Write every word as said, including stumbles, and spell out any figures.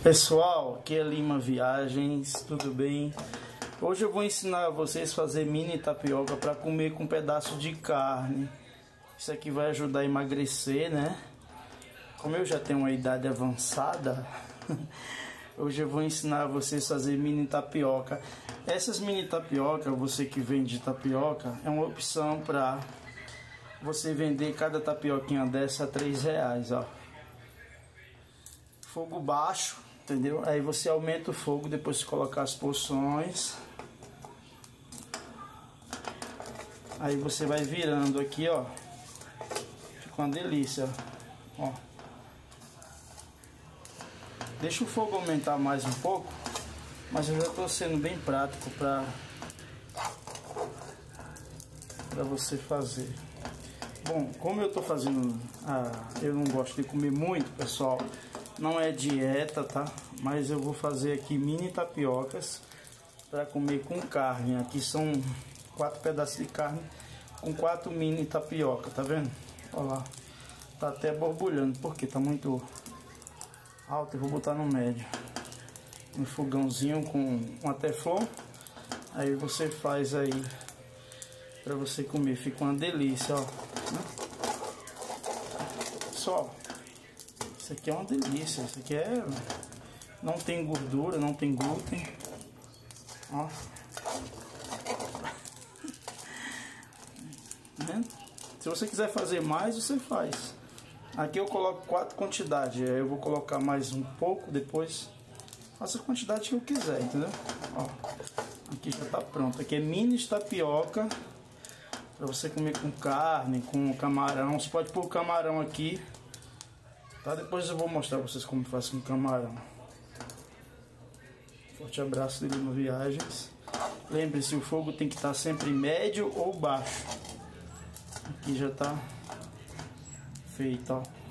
Pessoal, aqui é Lima Viagens, tudo bem? Hoje eu vou ensinar vocês a fazer mini tapioca para comer com um pedaço de carne. Isso aqui vai ajudar a emagrecer, né? Como eu já tenho uma idade avançada, hoje eu vou ensinar vocês a fazer mini tapioca. Essas mini tapioca, você que vende tapioca, é uma opção para você vender cada tapioquinha dessa a três reais, ó. Fogo baixo, entendeu? Aí você aumenta o fogo depois de colocar as porções. Aí você vai virando aqui, ó. Fica uma delícia, ó. Deixa o fogo aumentar mais um pouco, mas eu já tô sendo bem prático para para você fazer. Bom, como eu tô fazendo, ah, eu não gosto de comer muito, pessoal. Não é dieta, tá? Mas eu vou fazer aqui mini tapiocas para comer com carne. Aqui são quatro pedaços de carne com quatro mini tapioca, tá vendo? Olha lá, tá até borbulhando porque tá muito alto. Eu vou botar no médio, um fogãozinho com uma teflon. Aí você faz aí para você comer, fica uma delícia, ó. Só. Isso aqui é uma delícia, isso aqui é... não tem gordura, não tem glúten. Ó. Se você quiser fazer mais, você faz. Aqui eu coloco quatro quantidades, aí eu vou colocar mais um pouco depois. Faça a quantidade que eu quiser, entendeu? Ó. Aqui já tá pronto. Aqui é mini tapioca para você comer com carne, com camarão. Você pode pôr camarão aqui. Tá, depois eu vou mostrar pra vocês como faz com camarão. Forte abraço de Lima Viagens. Lembre-se, o fogo tem que estar sempre médio ou baixo. Aqui já tá feito, ó.